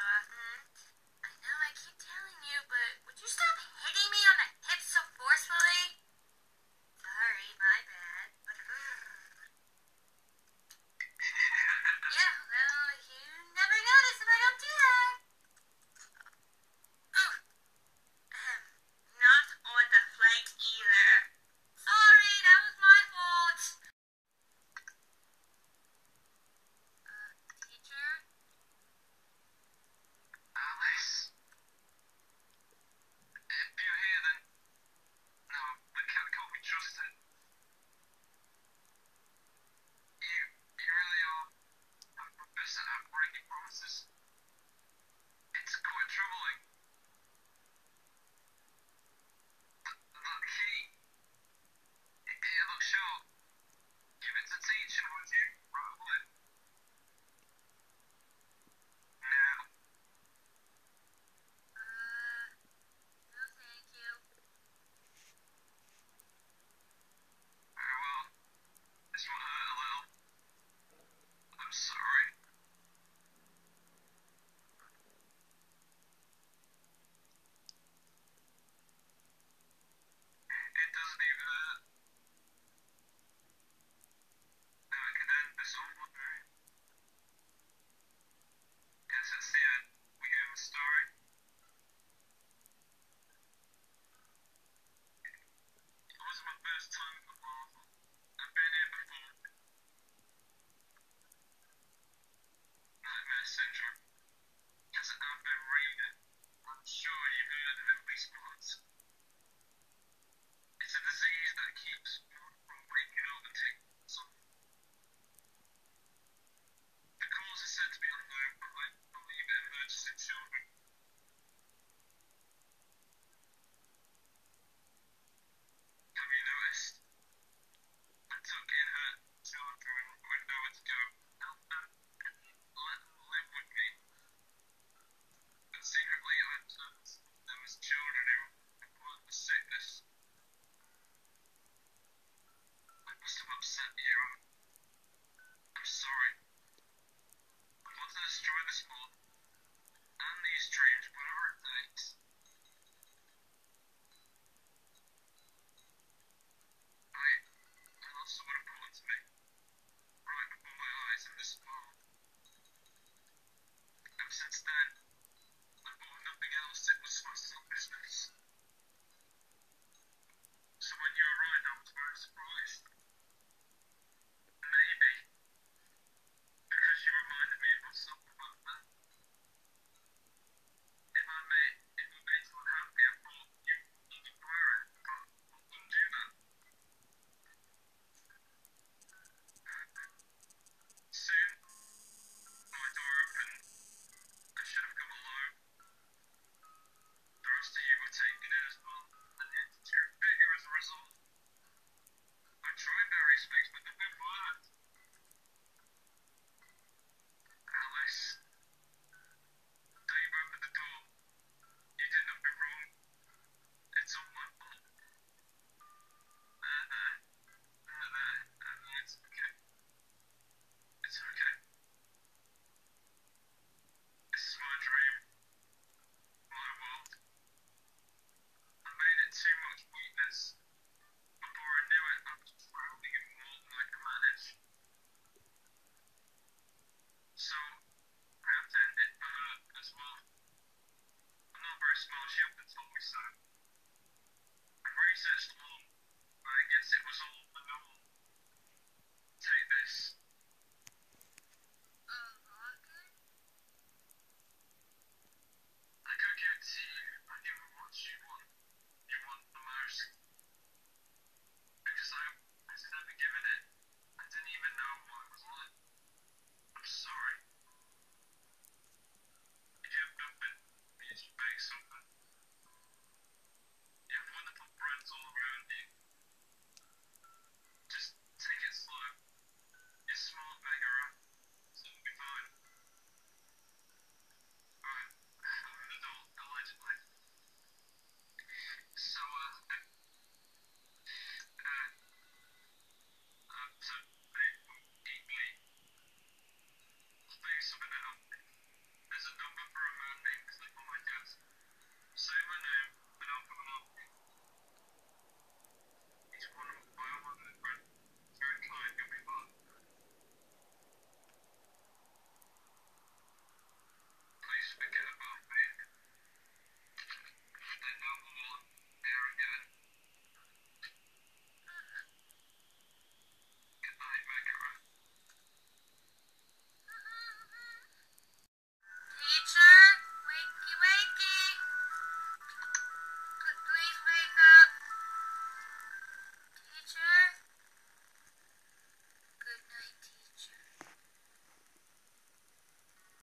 wasn't. I know I keep telling you, but would you stop hitting me on the hips so forcefully? Sorry, my bad. But, yeah, well, you never notice if I don't do that. Ooh, not on the flank either. Sorry, that was my fault. Teacher? Alice? If you're here, then no, the cat can't be trusted. You really are a professor at breaking promises. It's quite troubling. That key, it looks sharp. Give it to teacher, would you? Right away. Now. No thank you. Very well. This one hurt a little. I'm sorry. It doesn't even hurt. Now I can end this all wondering. Guess it's the end. We hear the story. It wasn't my first time at the Marvel. I've been here before. Nightmare syndrome. Yes, I've been reading. I'm sure you've heard of it at least once. It's a disease that keeps one from waking up and taking something. The cause is said to be unknown, but I believe it emerges in children. Have you noticed? I took in her children with nowhere to go. Help them and let them live with me. But secretly I observed them as children who acquired the sickness. I must have upset you. I'm sorry. I want to destroy this world and these dreams, whatever it takes.